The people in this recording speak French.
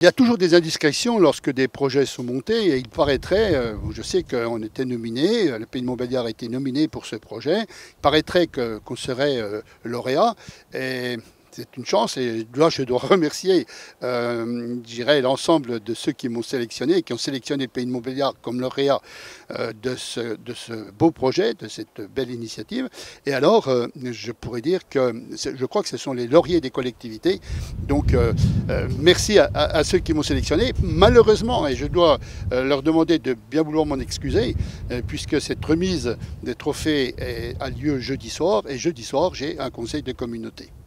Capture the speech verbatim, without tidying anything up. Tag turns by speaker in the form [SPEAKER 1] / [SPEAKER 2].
[SPEAKER 1] Il y a toujours des indiscrétions lorsque des projets sont montés et il paraîtrait, euh, je sais qu'on était nominé, le Pays de Montbéliard a été nominé pour ce projet, il paraîtrait que, qu'on serait euh, lauréat et c'est une chance et là je dois remercier euh, je dirais, l'ensemble de ceux qui m'ont sélectionné et qui ont sélectionné le Pays de Montbéliard comme lauréat euh, de, ce, de ce beau projet, de cette belle initiative. Et alors euh, je pourrais dire que je crois que ce sont les lauriers des collectivités. Donc euh, euh, merci à, à, à ceux qui m'ont sélectionné. Malheureusement, et je dois euh, leur demander de bien vouloir m'en excuser, euh, puisque cette remise des trophées est, a lieu jeudi soir et jeudi soir j'ai un conseil de communauté.